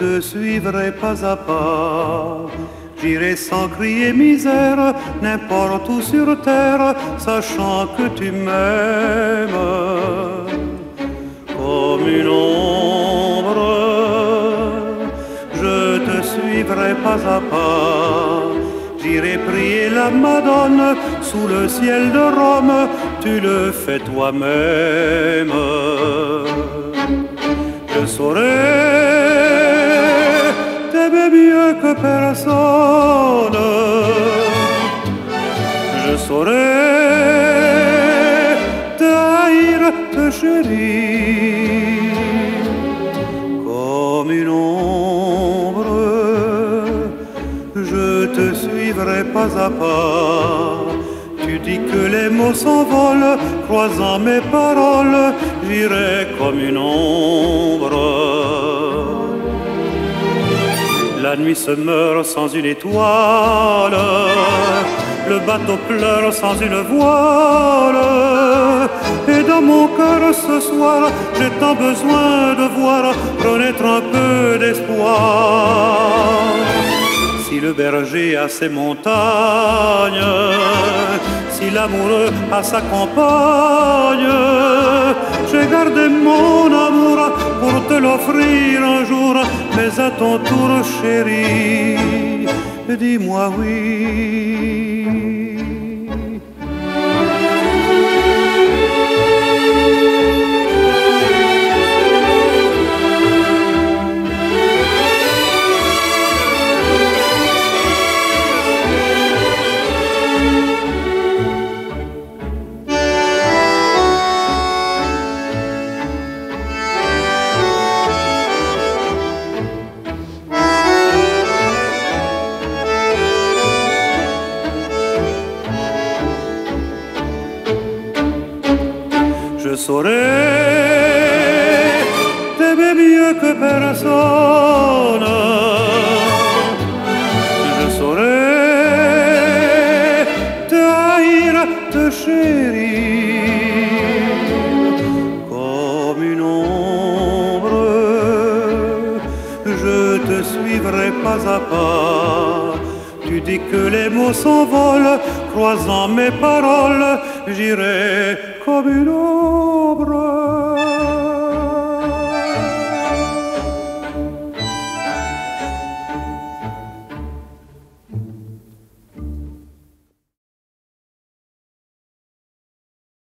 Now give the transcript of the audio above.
te suivrai pas à pas. J'irai sans crier misère, n'importe où sur terre, sachant que tu m'aimes. Comme une ombre, je te suivrai pas à pas. J'irai prier la Madone sous le ciel de Rome, tu le fais toi-même. Je saurai t'aimer mieux que personne. Je saurai te haïr, te chérir. Comme une ombre, je te suivrai pas à pas. Tu dis que les mots s'envolent, croisant mes paroles, j'irai comme une ombre. La nuit se meurt sans une étoile, le bateau pleure sans une voile. Et dans mon cœur ce soir, j'ai tant besoin de voir renaître un peu d'espoir. Si le berger a ses montagnes, si l'amoureux a sa compagne, j'ai gardé mon amour pour te l'offrir un jour, mais à ton tour chérie, dis-moi oui. Je saurai t'aimer mieux que personne. Je saurai te haïr, te chérir. Comme une ombre, je te suivrai pas à pas. Tu dis que les mots s'envolent, croisant mes paroles, j'irai comme une ombre.